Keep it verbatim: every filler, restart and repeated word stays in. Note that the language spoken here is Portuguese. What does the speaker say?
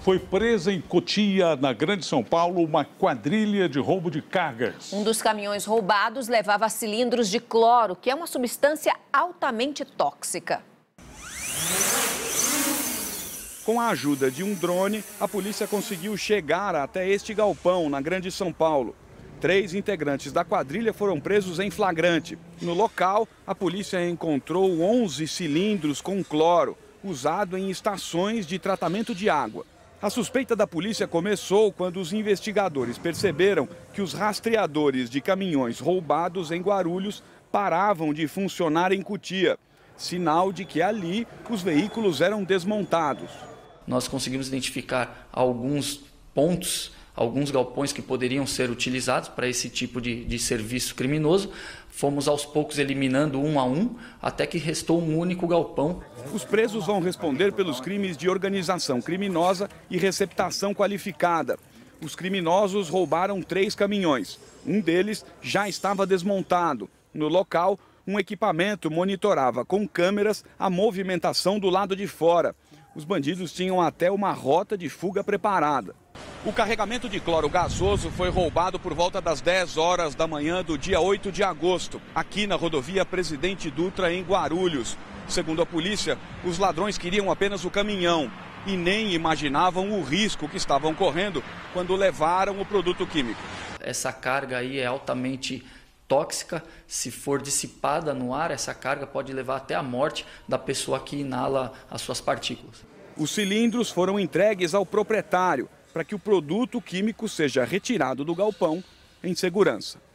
Foi presa em Cotia, na Grande São Paulo, uma quadrilha de roubo de cargas. Um dos caminhões roubados levava cilindros de cloro, que é uma substância altamente tóxica. Com a ajuda de um drone, a polícia conseguiu chegar até este galpão, na Grande São Paulo. Três integrantes da quadrilha foram presos em flagrante. No local, a polícia encontrou onze cilindros com cloro, usado em estações de tratamento de água. A suspeita da polícia começou quando os investigadores perceberam que os rastreadores de caminhões roubados em Guarulhos paravam de funcionar em Cotia, sinal de que ali os veículos eram desmontados. Nós conseguimos identificar alguns pontos, alguns galpões que poderiam ser utilizados para esse tipo de, de serviço criminoso. Fomos aos poucos eliminando um a um, até que restou um único galpão. Os presos vão responder pelos crimes de organização criminosa e receptação qualificada. Os criminosos roubaram três caminhões. Um deles já estava desmontado. No local, um equipamento monitorava com câmeras a movimentação do lado de fora. Os bandidos tinham até uma rota de fuga preparada. O carregamento de cloro gasoso foi roubado por volta das dez horas da manhã do dia oito de agosto, aqui na rodovia Presidente Dutra, em Guarulhos. Segundo a polícia, os ladrões queriam apenas o caminhão e nem imaginavam o risco que estavam correndo quando levaram o produto químico. Essa carga aí é altamente tóxica. Se for dissipada no ar, essa carga pode levar até a morte da pessoa que inala as suas partículas. Os cilindros foram entregues ao proprietário para que o produto químico seja retirado do galpão em segurança.